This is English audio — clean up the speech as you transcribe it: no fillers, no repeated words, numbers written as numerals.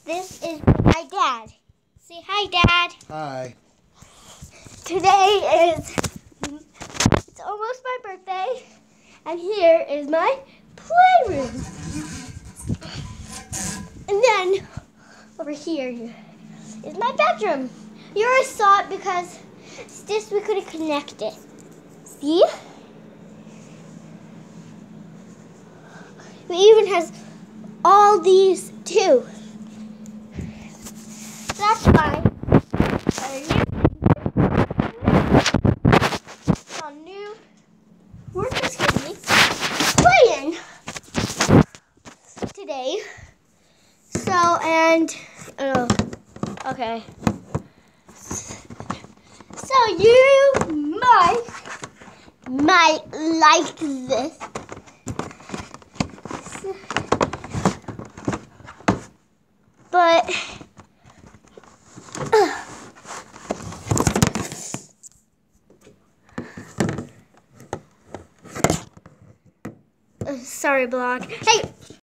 This is my dad. Say hi, Dad. Hi. Today it's almost my birthday, and here is my playroom. And then over here is my bedroom. You already saw it because this we couldn't connect it. See? It even has all these too. That's fine. A new workers give me playing today. So okay. So you might like this. But sorry, blog. Hey,